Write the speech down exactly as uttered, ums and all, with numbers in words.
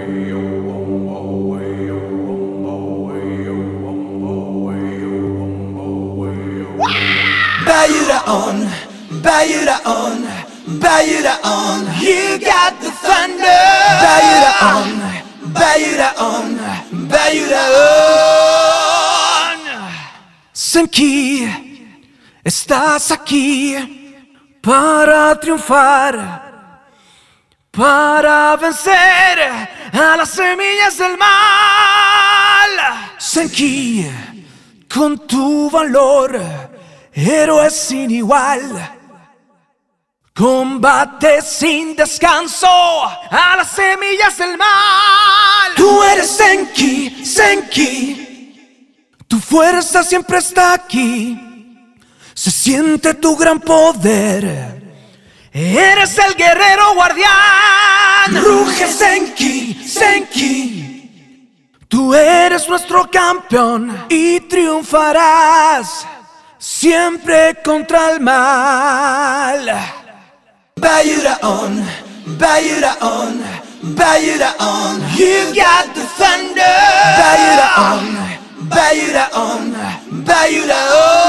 Bayura on, Bayura on, Bayura on. You got the thunder. Bayura on, Bayura on, Bayura on. Senki, estás aquí para triunfar, para vencer a las semillas del mal. Senki, con tu valor, héroe sin igual, combate sin descanso a las semillas del mal. Tú eres Senki, Senki, tu fuerza siempre está aquí, se siente tu gran poder, eres el guerrero guardián. Ruge Senki, Senki, tú eres nuestro campeón y triunfarás siempre contra el mal. Bayura on, Bayura on, Bayura on. You got the thunder. Bayura on, Bayura on, Bayura on.